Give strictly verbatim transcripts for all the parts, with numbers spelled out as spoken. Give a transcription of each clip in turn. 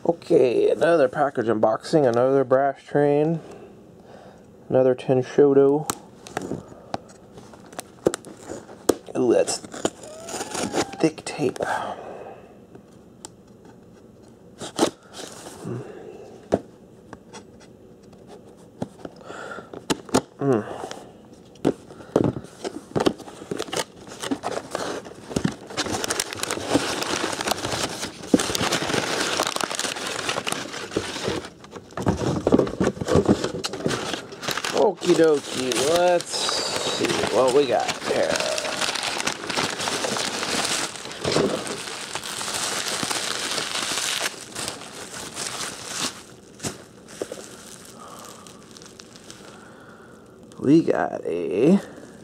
Okay, another package unboxing, another brass train, another Tenshodo. Ooh, that's thick tape. Mm. Mm. Okie dokie, let's see what we got here. We got a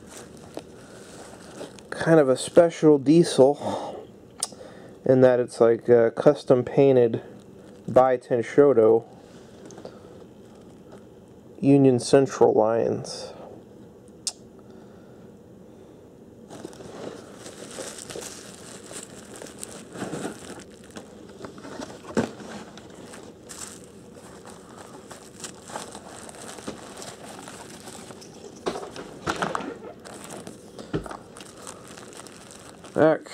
kind of a special diesel in that it's like uh, custom painted by Tenshodo Union Central lines. Back.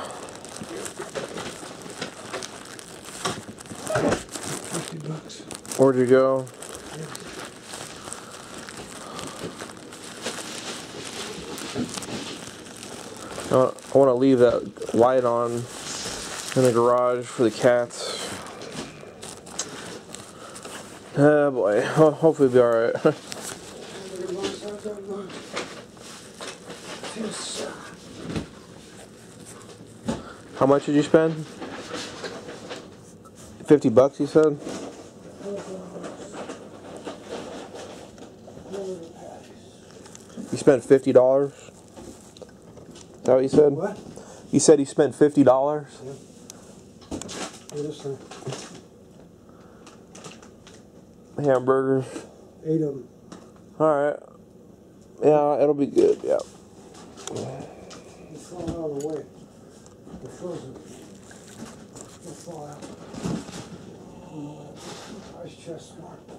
fifty bucks. Where'd you go? I want to leave that light on in the garage for the cats. Oh boy, oh, hopefully it'll be alright. How much did you spend? Fifty bucks, you said? You spent fifty dollars? Is that what you said? What? You said you spent fifty dollars? Yeah. Hey, listen. Hamburgers. Eight of them. Alright. Yeah, it'll be good, yeah. They'll fall out of the way. They're frozen. They'll fall out. Ice chest mark.